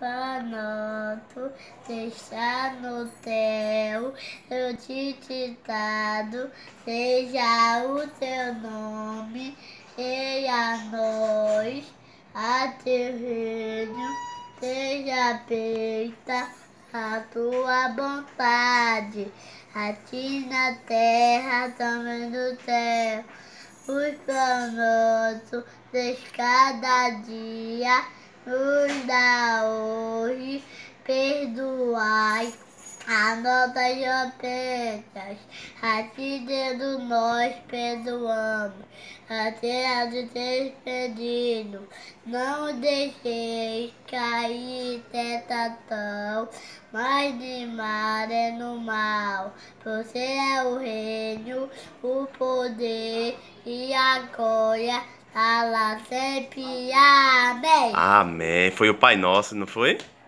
Pai nosso, que está no céu, eu te dado, seja o teu nome, e a nós, a teu reino, seja feita a tua vontade, aqui na terra, também no céu. Os pão nosso de cada dia nos dá hoje, perdoai as nossas ofensas, assim Deus nós perdoamos, até a teus pedidos. Não deixeis cair em tentação, mas de mal é no mal. Você é o reino, o poder e a glória, lá sempre. Amém. Amém. Foi o Pai Nosso, não foi?